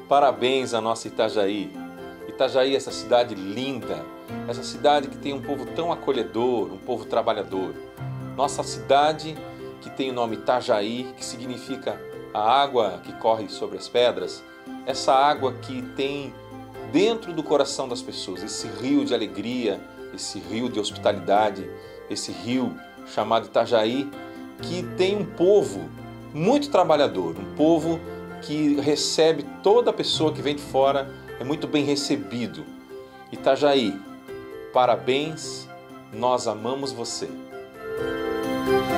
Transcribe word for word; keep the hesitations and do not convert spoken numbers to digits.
Parabéns à nossa Itajaí. Itajaí, essa cidade linda, essa cidade que tem um povo tão acolhedor, um povo trabalhador. Nossa cidade que tem o nome Itajaí, que significa a água que corre sobre as pedras, essa água que tem dentro do coração das pessoas, esse rio de alegria, esse rio de hospitalidade, esse rio chamado Itajaí, que tem um povo muito trabalhador, um povo que recebe toda pessoa que vem de fora, é muito bem recebido. Itajaí, parabéns, nós amamos você.